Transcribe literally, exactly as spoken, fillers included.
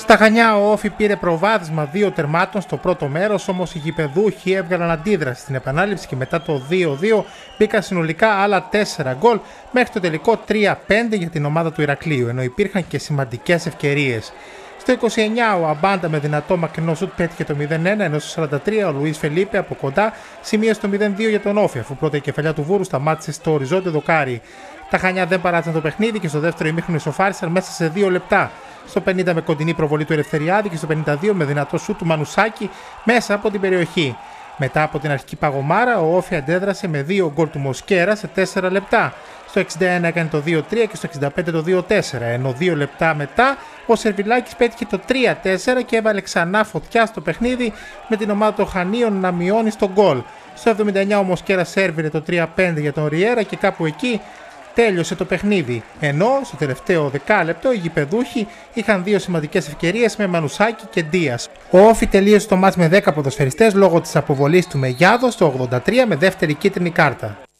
Στα Χανιά ο Όφι πήρε προβάδισμα δύο τερμάτων στο πρώτο μέρος, όμως οι γηπεδούχοι έβγαλαν αντίδραση στην επανάληψη και μετά το δύο δύο μπήκαν συνολικά άλλα τέσσερα γκολ μέχρι το τελικό τρία πέντε για την ομάδα του Ηρακλείου, ενώ υπήρχαν και σημαντικές ευκαιρίες. Στο είκοσι εννιά ο Αμπάντα με δυνατό μακρινό σουτ πέτυχε το μηδέν ένα, ενώ στο σαράντα τρία ο Λουίς Φελίπε από κοντά σημείωσε το μηδέν δύο για τον Όφι, αφού πρώτα η κεφαλιά του Βούρου σταμάτησε στο οριζόντιο δοκάρι. Τα Χανιά δεν παράτησαν το παιχνίδι και στο δεύτερο ημίχρονο ισοφάρισαν μέσα σε δύο λεπτά. Στο πενήντα με κοντινή προβολή του Ελευθεριάδη και στο πενήντα δύο με δυνατό σουτ του Μανουσάκη μέσα από την περιοχή. Μετά από την αρχική παγωμάρα, ο Όφι αντέδρασε με δύο γκολ του Μοσκέρα σε τέσσερα λεπτά. Στο εξήντα ένα έκανε το δύο τρία και στο εξήντα πέντε το δύο τέσσερα, ενώ δύο λεπτά μετά ο Σερβιλάκης πέτυχε το τρία τέσσερα και έβαλε ξανά φωτιά στο παιχνίδι με την ομάδα των Χανίων να μειώνει στο γκολ. Στο εβδομήντα εννιά ο Μοσκέρα σέρβιρε το τρία πέντε για τον Ριέρα και κάπου εκεί τέλειωσε το παιχνίδι, ενώ στο τελευταίο δεκάλεπτο οι γηπεδούχοι είχαν δύο σημαντικές ευκαιρίες με Μανουσάκη και Ντίας. Ο Όφι τελείωσε το μάτς με δέκα ποδοσφαιριστές λόγω της αποβολής του Μεγιάδο στο ογδόντα τρία με δεύτερη κίτρινη κάρτα.